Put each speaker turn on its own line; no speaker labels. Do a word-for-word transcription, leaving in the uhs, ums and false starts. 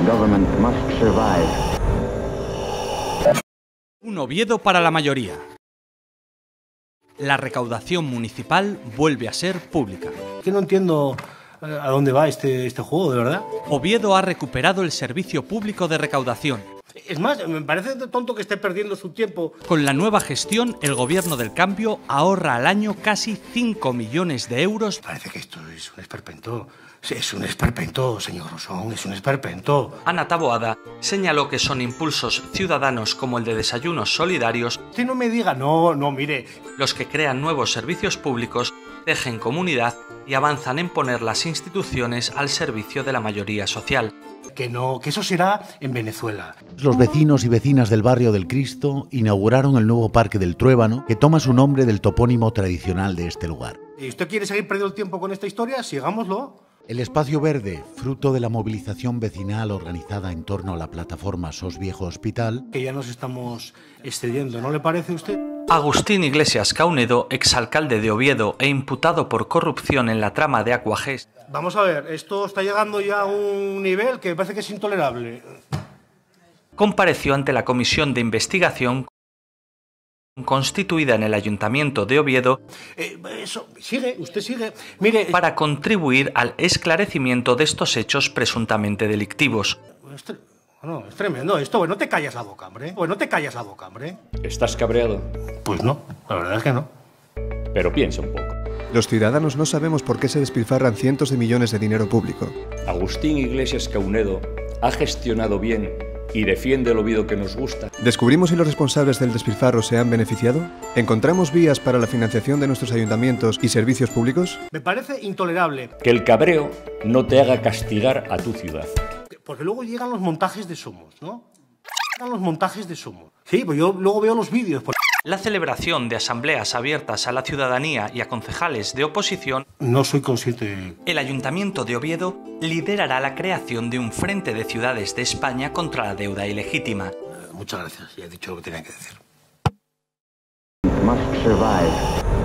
government must survive.
Un Oviedo para la mayoría. La recaudación municipal vuelve a ser pública.
Que no entiendo a dónde va este, este juego, de verdad.
Oviedo ha recuperado el servicio público de recaudación.
Es más, me parece tonto que esté perdiendo su tiempo.
Con la nueva gestión, el Gobierno del Cambio ahorra al año casi cinco millones de euros.
Parece que esto es un esperpento. Es un esperpento, señor Rosón, es un esperpento.
Ana Taboada señaló que son impulsos ciudadanos como el de desayunos solidarios.
Usted no me diga, no, no, mire.
Los que crean nuevos servicios públicos, tejen comunidad y avanzan en poner las instituciones al servicio de la mayoría social.
Que no, que eso será en Venezuela.
Los vecinos y vecinas del barrio del Cristo inauguraron el nuevo Parque del Truébano, que toma su nombre del topónimo tradicional de este lugar.
¿Y usted quiere seguir perdiendo el tiempo con esta historia? Sigámoslo.
El espacio verde, fruto de la movilización vecinal organizada en torno a la plataforma Sos Viejo Hospital...
Que ya nos estamos excediendo, ¿no le parece a usted?
Agustín Iglesias Caunedo, exalcalde de Oviedo e imputado por corrupción en la trama de Aquagest.
Vamos a ver, esto está llegando ya a un nivel que parece que es intolerable.
Compareció ante la comisión de investigación constituida en el Ayuntamiento de Oviedo
eh, eso, sigue, usted sigue. Mire,
para contribuir al esclarecimiento de estos hechos presuntamente delictivos.
Es, no, es tremendo esto, pues no te callas la boca, hombre. Pues no te callas la boca, hombre.
¿Estás cabreado?
Pues no, la verdad es que no.
Pero piensa un poco.
Los ciudadanos no sabemos por qué se despilfarran cientos de millones de dinero público.
Agustín Iglesias Caunedo ha gestionado bien y defiende el Oviedo que nos gusta.
¿Descubrimos si los responsables del despilfarro se han beneficiado? ¿Encontramos vías para la financiación de nuestros ayuntamientos y servicios públicos?
Me parece intolerable.
Que el cabreo no te haga castigar a tu ciudad.
Porque luego llegan los montajes de Somos, ¿no? Llegan los montajes de Somos. Sí, pues yo luego veo los vídeos. Por...
La celebración de asambleas abiertas a la ciudadanía y a concejales de oposición.
No soy consciente de...
El Ayuntamiento de Oviedo liderará la creación de un frente de ciudades de España contra la deuda ilegítima.
Muchas gracias, ya he dicho lo que tenía que decir.
Must survive.